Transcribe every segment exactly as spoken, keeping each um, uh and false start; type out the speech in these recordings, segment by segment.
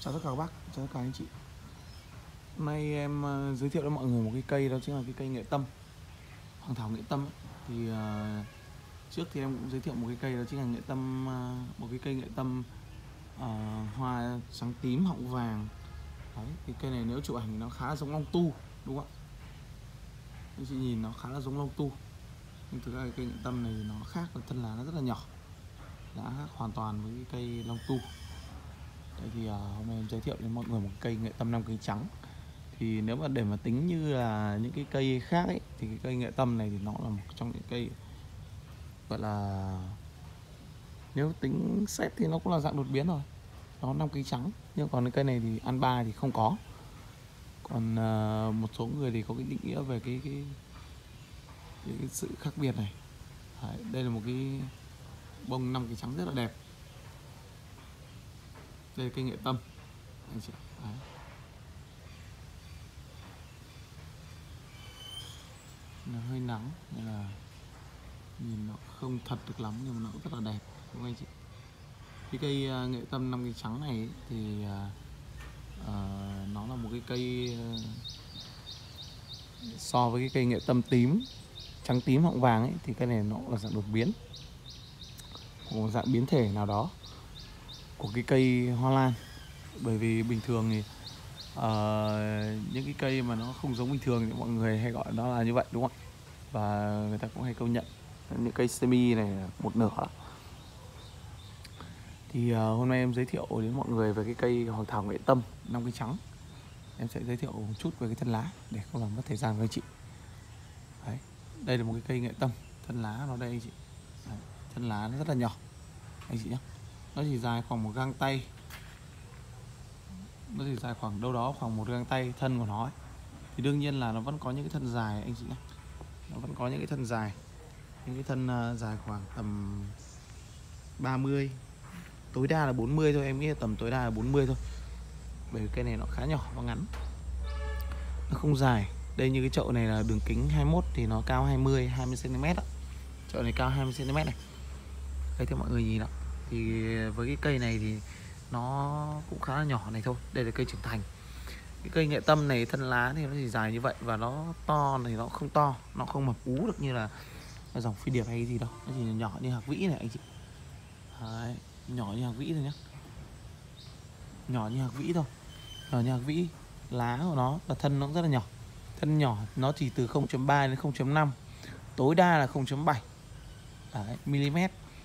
Chào tất cả các bác, chào tất cả anh chị. Hôm nay em uh, giới thiệu cho mọi người một cái cây, đó chính là cái cây nghệ tâm, hoàng thảo nghệ tâm ấy. Thì uh, trước thì em cũng giới thiệu một cái cây, đó chính là nghệ tâm, uh, một cái cây nghệ tâm uh, hoa trắng tím họng vàng. Đấy, cái cây này nếu chụp ảnh thì nó khá là giống long tu, đúng không ạ? Anh chị nhìn nó khá là giống long tu, nhưng thực ra cái cây nghệ tâm này nó khác, là thân lá nó rất là nhỏ, lá khác hoàn toàn với cái cây long tu. Đây thì uh, hôm nay em giới thiệu đến mọi người một cây nghệ tâm năm cây trắng. Thì nếu mà để mà tính như là những cái cây khác ấy, thì cái cây nghệ tâm này thì nó là một trong những cây gọi là, nếu tính xét thì nó cũng là dạng đột biến rồi, nó năm cây trắng. Nhưng còn cái cây này thì ăn ba thì không có. Còn uh, một số người thì có cái định nghĩa về cái cái, cái, cái sự khác biệt này. Đấy, đây là một cái bông năm cây trắng rất là đẹp. Đây là cây nghệ tâm anh chị. Đấy. Nó hơi nắng nên là nhìn nó không thật được lắm, nhưng mà nó cũng rất là đẹp, đúng không anh chị? Cái cây uh, nghệ tâm năm cây trắng này ấy, thì uh, uh, nó là một cái cây uh, so với cái cây nghệ tâm tím trắng tím họng vàng ấy, thì cây này nó là dạng đột biến, một dạng biến thể nào đó của cái cây hoa lan. Bởi vì bình thường thì uh, những cái cây mà nó không giống bình thường thì mọi người hay gọi nó là như vậy, đúng không ạ? Và người ta cũng hay công nhận những cây semi này một nửa. Thì uh, hôm nay em giới thiệu đến mọi người về cái cây hoàng thảo nghệ tâm năm cây trắng. Em sẽ giới thiệu một chút về cái thân lá để không làm mất thời gian với anh chị. Đấy, đây là một cái cây nghệ tâm, thân lá nó đây anh chị. Đấy, thân lá nó rất là nhỏ anh chị nhé. Nó chỉ dài khoảng một gang tay, nó chỉ dài khoảng đâu đó khoảng một gang tay thân của nó ấy. Thì đương nhiên là nó vẫn có những cái thân dài anh chị nhé. Nó vẫn có những cái thân dài, những cái thân uh, dài khoảng tầm ba mươi, tối đa là bốn mươi thôi. Em nghĩ là tầm tối đa là bốn mươi thôi, bởi vì cây này nó khá nhỏ và ngắn, nó không dài. Đây như cái chậu này là đường kính hai mươi mốt thì nó cao hai mươi, hai mươi xăng ti mét. Chậu này cao hai mươi xăng ti mét này. Đây thì mọi người nhìn ạ. Thì với cái cây này thì nó cũng khá là nhỏ này thôi. Đây là cây trưởng thành. Cái cây nghệ tâm này thân lá thì nó chỉ dài như vậy, và nó to này nó không to, nó không mập ú được như là dòng phi điệp hay cái gì đâu. Nó chỉ nhỏ như hạc vĩ này anh chị. Đấy, nhỏ như hạc vĩ thôi nhá. Nhỏ như hạc vĩ thôi. Nhỏ như hạc vĩ. Lá của nó và thân nó cũng rất là nhỏ. Thân nhỏ nó chỉ từ không chấm ba đến không chấm năm, tối đa là không chấm bảy mm.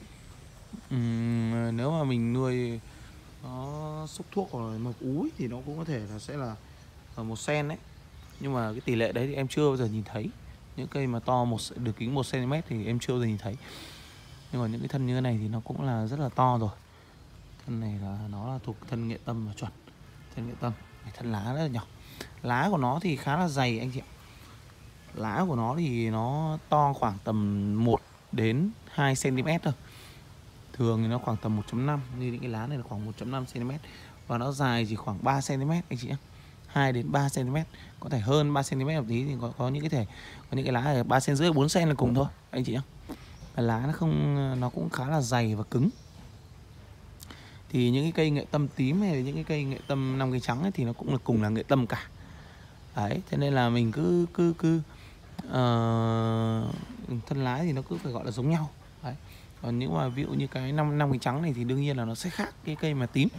Uhm, nếu mà mình nuôi nó xúc thuốc hoặc là mập ú thì nó cũng có thể là sẽ là ở một sen đấy. Nhưng mà cái tỷ lệ đấy thì em chưa bao giờ nhìn thấy. Những cây mà to một đường kính một xăng ti mét thì em chưa bao giờ nhìn thấy. Nhưng mà những cái thân như thế này thì nó cũng là rất là to rồi. Thân này là nó là thuộc thân nghệ tâm mà chuẩn. Thân nghệ tâm, thân lá rất là nhỏ. Lá của nó thì khá là dày anh chị ạ. Lá của nó thì nó to khoảng tầm một đến hai xăng ti mét thôi. Thường thì nó khoảng tầm một chấm năm, như những cái lá này là khoảng một chấm năm xăng ti mét. Và nó dài chỉ khoảng ba xăng ti mét anh chị nhé. hai đến ba xăng ti mét, có thể hơn ba xăng ti mét một tí thì có, có những cái thể có những cái lá ở ba xăng rưỡi, bốn xăng là cùng thôi anh chị nhé. Lá nó không, nó cũng khá là dày và cứng. Thì những cái cây nghệ tâm tím hay là những cái cây nghệ tâm năm cây trắng ấy, thì nó cũng là cùng là nghệ tâm cả. Đấy, thế nên là mình cứ cứ cứ uh, thân lá thì nó cứ phải gọi là giống nhau. Đấy. Còn những mà ví dụ như cái năm năm cây trắng này thì đương nhiên là nó sẽ khác cái cây mà tím.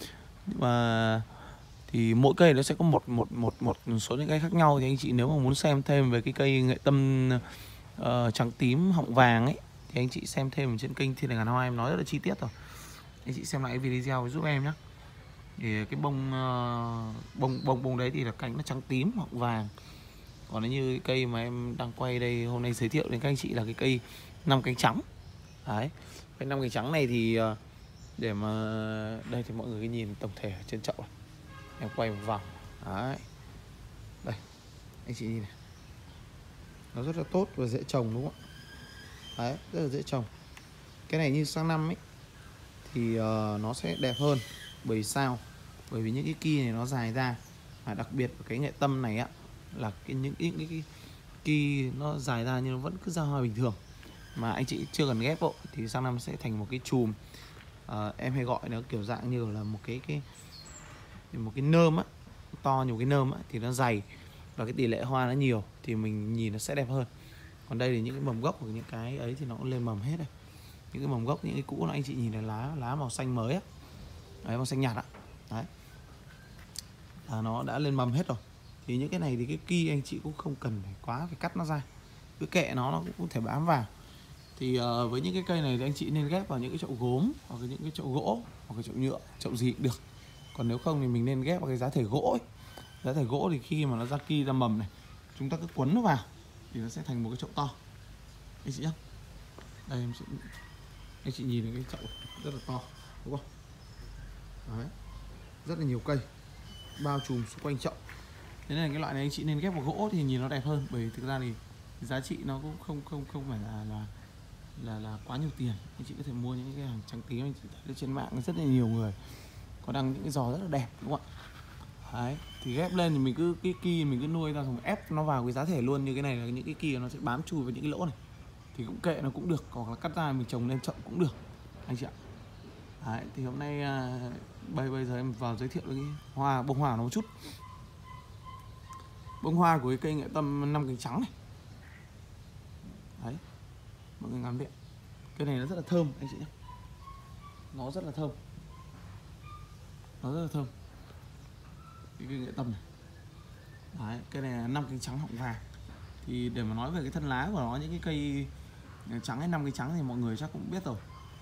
Và thì mỗi cây nó sẽ có một một một một số những cây khác nhau. Thì anh chị nếu mà muốn xem thêm về cái cây nghệ tâm uh, trắng tím họng vàng ấy, thì anh chị xem thêm trên kênh Thiên Đàng Ngàn Hoa, em nói rất là chi tiết rồi. Anh chị xem lại cái video giúp em nhé. Thì cái bông uh, bông bông bông đấy thì là cánh nó trắng tím họng vàng. Còn nếu như cái cây mà em đang quay đây hôm nay giới thiệu đến các anh chị là cái cây năm cánh trắng. Đấy, cái năm cánh trắng này thì uh, để mà đây thì mọi người nhìn tổng thể ở trên chậu này. Em quay một vòng. Đấy. Đây, anh chị nhìn này. Nó rất là tốt và dễ trồng, đúng không ạ? Đấy, rất là dễ trồng. Cái này như sang năm ấy thì uh, nó sẽ đẹp hơn. Bởi sao? Bởi vì những cái ki này nó dài ra. Và đặc biệt cái nghệ tâm này á, là cái, những cái, cái, cái ki nó dài ra nhưng nó vẫn cứ ra hoa bình thường, mà anh chị chưa cần ghép vội thì sang năm sẽ thành một cái chùm. uh, Em hay gọi nó kiểu dạng như là một cái cái thì một cái nơm á, to nhiều cái nơm á thì nó dày và cái tỷ lệ hoa nó nhiều thì mình nhìn nó sẽ đẹp hơn. Còn đây thì những cái mầm gốc của những cái ấy thì nó cũng lên mầm hết rồi. Những cái mầm gốc, những cái cũ nó anh chị nhìn là lá lá màu xanh mới á, đấy, màu xanh nhạt á, đấy là nó đã lên mầm hết rồi. Thì những cái này thì cái ki anh chị cũng không cần phải quá phải cắt nó ra, cứ kệ nó nó cũng có thể bám vào. Thì uh, với những cái cây này thì anh chị nên ghép vào những cái chậu gốm hoặc những cái chậu gỗ hoặc cái chậu nhựa, chậu gì cũng được. Còn nếu không thì mình nên ghép vào cái giá thể gỗ ấy. Giá thể gỗ thì khi mà nó ra ki ra mầm này, chúng ta cứ quấn nó vào thì nó sẽ thành một cái chậu to. Anh chị nhá, đây em sẽ, anh chị nhìn thấy cái chậu rất là to đúng không? Đấy, rất là nhiều cây bao trùm xung quanh chậu. Thế nên là cái loại này anh chị nên ghép vào gỗ thì nhìn nó đẹp hơn, bởi vì thực ra thì giá trị nó cũng không không không phải là là là là quá nhiều tiền. Anh chị có thể mua những cái hàng trắng tím, anh chị thấy trên mạng rất là nhiều người có đăng những cái giò rất là đẹp đúng không ạ? Đấy, thì ghép lên thì mình cứ cái ki mình cứ nuôi ra xong ép nó vào cái giá thể luôn. Như cái này là những cái ki nó sẽ bám chui vào những cái lỗ này thì cũng kệ nó cũng được, hoặc là cắt ra mình trồng lên chậu cũng được anh chị ạ. Đấy, thì hôm nay à, bây bây giờ em vào giới thiệu cái hoa bông hoa nó một chút. Bông hoa của cái cây nghệ tâm năm cánh trắng này, đấy mọi người ngắm điện, cái này nó rất là thơm anh chị nhé, nó rất là thơm, nó rất là thơm cái cây nghệ tâm này. Đấy, cây này là năm cánh trắng họng vàng. Thì để mà nói về cái thân lá của nó, những cái cây trắng hay năm cây trắng thì mọi người chắc cũng biết rồi.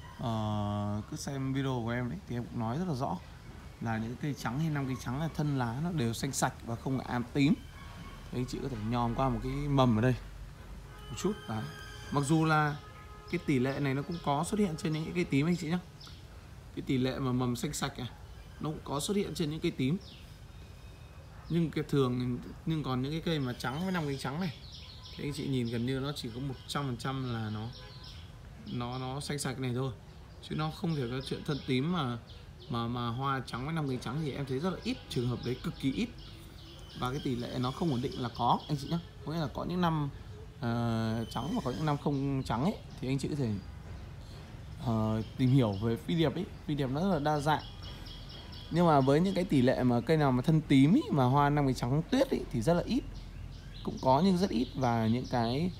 Ờ, cứ xem video của em đấy thì em cũng nói rất là rõ là những cây trắng hay năm cây trắng là thân lá nó đều xanh sạch và không là ám tím. Thì anh chị có thể nhòm qua một cái mầm ở đây một chút đấy. Mặc dù là cái tỷ lệ này nó cũng có xuất hiện trên những cái cây tím anh chị nhé, cái tỷ lệ mà mầm xanh sạch này nó cũng có xuất hiện trên những cây tím, nhưng cái thường nhưng còn những cái cây mà trắng với năm cánh trắng này thì anh chị nhìn gần như nó chỉ có một trăm phần trăm là nó nó nó xanh sạch này thôi, chứ nó không thể có chuyện thân tím mà mà mà hoa trắng với năm cánh trắng thì em thấy rất là ít trường hợp đấy, cực kỳ ít. Và cái tỷ lệ nó không ổn định là có anh chị nhé, có nghĩa là có những năm uh, trắng và có những năm không trắng ấy, thì anh chị có thể uh, tìm hiểu về phi điệp ấy. Phi điệp nó rất là đa dạng, nhưng mà với những cái tỷ lệ mà cây nào mà thân tím ấy, mà hoa năm cánh trắng tuyết ấy, thì rất là ít, cũng có nhưng rất ít. Và những cái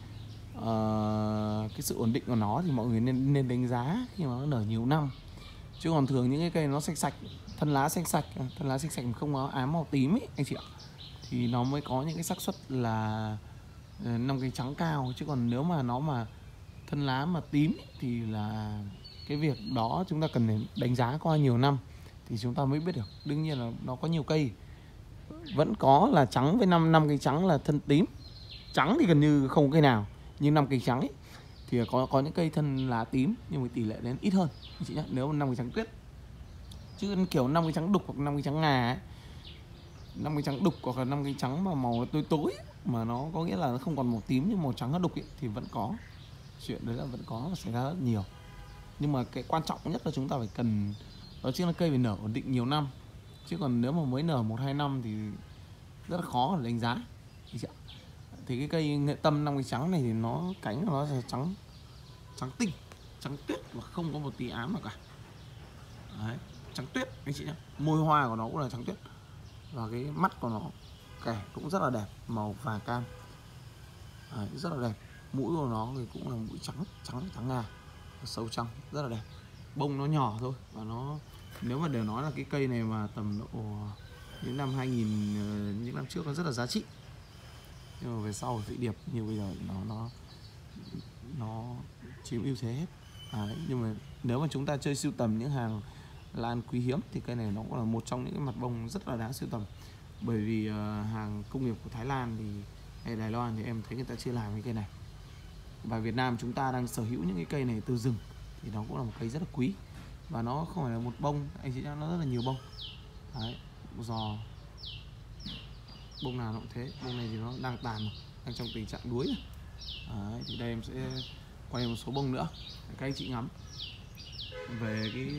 uh, cái sự ổn định của nó thì mọi người nên nên đánh giá khi mà nó nở nhiều năm. Chứ còn thường những cái cây nó xanh sạch, thân lá xanh sạch, thân lá xanh sạch không có ám màu tím ấy anh chị ạ, thì nó mới có những cái xác suất là năm cánh trắng cao. Chứ còn nếu mà nó mà thân lá mà tím ấy, thì là cái việc đó chúng ta cần phải đánh giá qua nhiều năm thì chúng ta mới biết được. Đương nhiên là nó có nhiều cây vẫn có là trắng với năm năm cánh trắng là thân tím, trắng thì gần như không có cây nào, nhưng năm cánh trắng ấy thì có có những cây thân lá tím nhưng mà tỷ lệ đến ít hơn anh chị nhé, nếu mà năm cánh trắng tuyết. Chứ kiểu năm cánh trắng đục hoặc năm cánh trắng ngà ấy, năm cánh trắng đục hoặc là năm cánh trắng mà màu tối tối mà nó có nghĩa là nó không còn màu tím nhưng màu trắng nó đục ấy, thì vẫn có chuyện đấy, là vẫn có và xảy ra rất nhiều. Nhưng mà cái quan trọng nhất là chúng ta phải cần đó chính là cây phải nở ổn định nhiều năm. Chứ còn nếu mà mới nở một hai năm thì rất là khó để đánh giá. Thì cái cây nghệ tâm năm cánh trắng này thì nó cánh của nó là trắng trắng tinh, trắng tuyết và không có một tí ám nào cả. Đấy, trắng tuyết anh chị nhé. Môi hoa của nó cũng là trắng tuyết và cái mắt của nó kẻ cũng rất là đẹp, màu vàng cam. Đấy, rất là đẹp. Mũi của nó thì cũng là mũi trắng trắng trắng ngà, sâu trong, rất là đẹp. Bông nó nhỏ thôi và nó, nếu mà đều nói là cái cây này mà tầm độ những năm hai nghìn, những năm trước nó rất là giá trị, nhưng mà về sau Vĩ Điệp như bây giờ nó nó nó chiếm ưu thế hết. Đấy, nhưng mà nếu mà chúng ta chơi sưu tầm những hàng lan quý hiếm thì cây này nó cũng là một trong những cái mặt bông rất là đáng sưu tầm. Bởi vì uh, hàng công nghiệp của Thái Lan thì hay Đài Loan thì em thấy người ta chưa làm cái cây này, và Việt Nam chúng ta đang sở hữu những cái cây này từ rừng thì nó cũng là một cây rất là quý. Và nó không phải là một bông anh chị nhá, nó rất là nhiều bông. Đấy, giò bông nào nó cũng thế. Bông này thì nó đang tàn rồi, đang trong tình trạng đuối. Đấy, thì đây em sẽ quay một số bông nữa để các anh chị ngắm về cái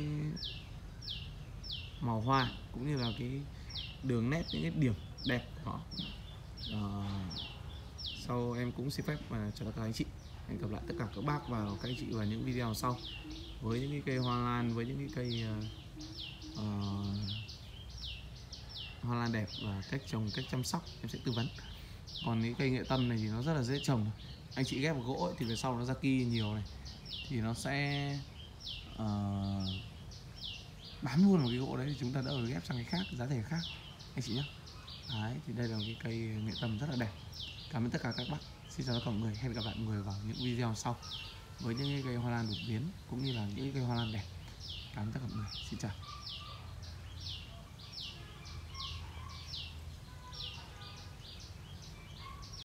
màu hoa cũng như là cái đường nét, những cái điểm đẹp của nó. À, sau em cũng xin phép và chào các anh chị. Hẹn gặp lại tất cả các bác và các anh chị vào những video sau với những cái cây hoa lan, với những cái cây uh, uh, hoa lan đẹp và cách trồng, cách chăm sóc em sẽ tư vấn. Còn cái cây nghệ tâm này thì nó rất là dễ trồng. Anh chị ghép vào gỗ ấy, thì về sau nó ra ki nhiều này thì nó sẽ uh, bám luôn vào cái gỗ đấy, thì chúng ta đỡ phải ghép sang cái khác, giá thể khác anh chị nhé. Đấy, thì đây là cái cây nghệ tâm rất là đẹp. Cảm ơn tất cả các bác. Xin chào tất cả mọi người. Hẹn gặp lại mọi người vào những video sau với những cây hoa lan đột biến cũng như là những cây hoa lan đẹp. Cảm ơn tất cả mọi người. Xin chào.